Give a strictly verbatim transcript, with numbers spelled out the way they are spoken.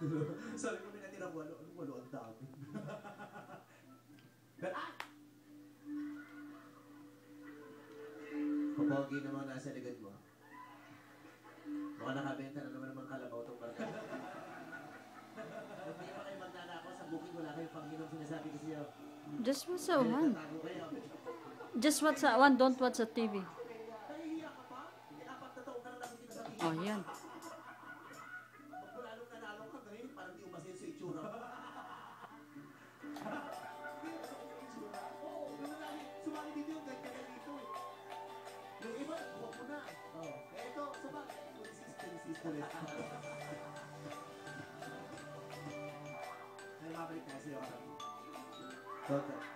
Sabi ko may natirang walo. Ano walo? Ang dami. Pero, ah! Kapogi naman nasa ligad mo. Baka nakabenta na naman naman kalabaw itong barka. Hindi pa kayo magnanako sa booking, wala kayong Panginoong sinasabi ko siya. Just watch sa one. Just watch sa one, don't watch sa T V. Nahihiya ka pa? Apat na taon ka na lang hindi nasabi. Oh, yan. Magbulalong nanalo ka, ganun parang di umasin sa itsura. Sumali dito yung ganyan na dito. Yung iba, huwag mo na. Ito, sumali. System, system. Ay, mabalik tayo sa'yo. Okay.